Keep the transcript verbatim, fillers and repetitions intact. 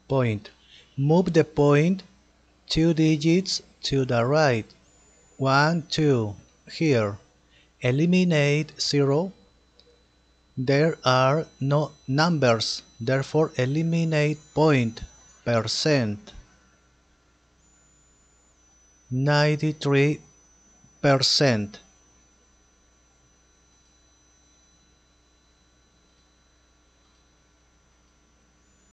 Point. Move the point two digits to the right. one, two. Here. Eliminate zero. There are no numbers, therefore eliminate point. Percent. ninety-three percent.